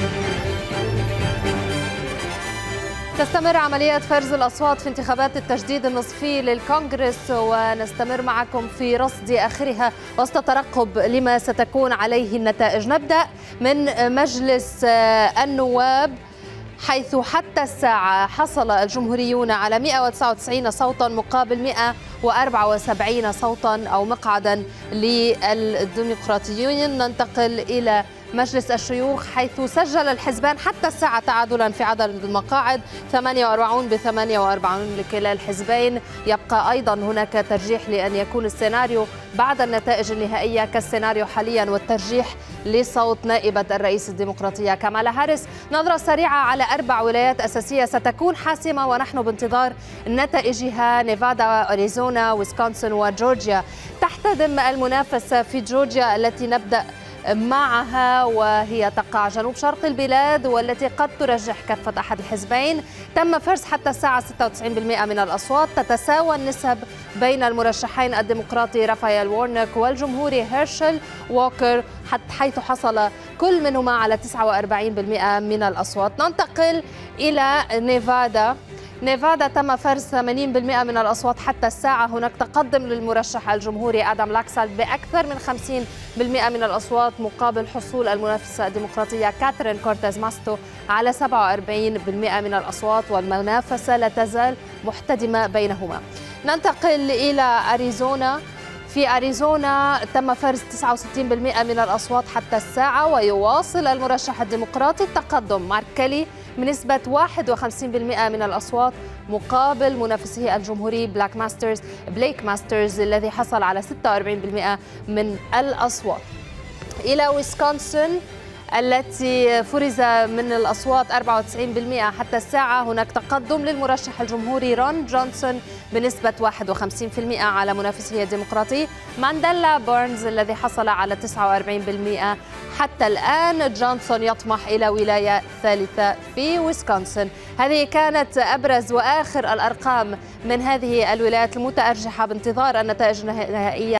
تستمر عملية فرز الأصوات في انتخابات التجديد النصفي للكونغرس، ونستمر معكم في رصد آخرها وسط ترقب لما ستكون عليه النتائج. نبدأ من مجلس النواب، حيث حتى الساعة حصل الجمهوريون على 199 صوتا مقابل 174 صوتا أو مقعدا للديمقراطيين. ننتقل إلى مجلس الشيوخ، حيث سجل الحزبان حتى الساعة تعادلا في عدد المقاعد 48 ب 48 لكلا الحزبين. يبقى أيضا هناك ترجيح لأن يكون السيناريو بعد النتائج النهائية كالسيناريو حاليا، والترجيح لصوت نائبة الرئيس الديمقراطية كامالا هاريس. نظرة سريعة على 4 ولايات أساسية ستكون حاسمة ونحن بانتظار نتائجها: نيفادا، أريزونا، ويسكونسن وجورجيا. تحتدم المنافسة في جورجيا التي نبدأ معها، وهي تقع جنوب شرق البلاد والتي قد ترجح كفة أحد الحزبين. تم فرز حتى الساعة 96% من الأصوات. تتساوى النسب بين المرشحين الديمقراطي رافائيل وارنوك والجمهوري هيرشل ووكر، حيث حصل كل منهما على 49% من الأصوات. ننتقل إلى نيفادا تم فرز 80% من الأصوات حتى الساعة. هناك تقدم للمرشح الجمهوري آدم لاكسال بأكثر من 50% من الأصوات، مقابل حصول المنافسة الديمقراطية كاترين كورتيز ماستو على 47% من الأصوات، والمنافسة لا تزال محتدمة بينهما. ننتقل إلى أريزونا. في أريزونا تم فرز 69% من الأصوات حتى الساعة، ويواصل المرشح الديمقراطي التقدم مارك كيلي بنسبة 51% من الأصوات، مقابل منافسه الجمهوري بليك ماسترز الذي حصل على 46% من الأصوات. إلى ويسكونسن التي فرز من الأصوات 94% حتى الساعة. هناك تقدم للمرشح الجمهوري رون جونسون بنسبة 51% على منافسه الديمقراطي مانديلا بيرنز الذي حصل على 49%. حتى الآن جونسون يطمح إلى ولاية ثالثة في ويسكونسن. هذه كانت أبرز وآخر الأرقام من هذه الولايات المتأرجحة بانتظار النتائج النهائية.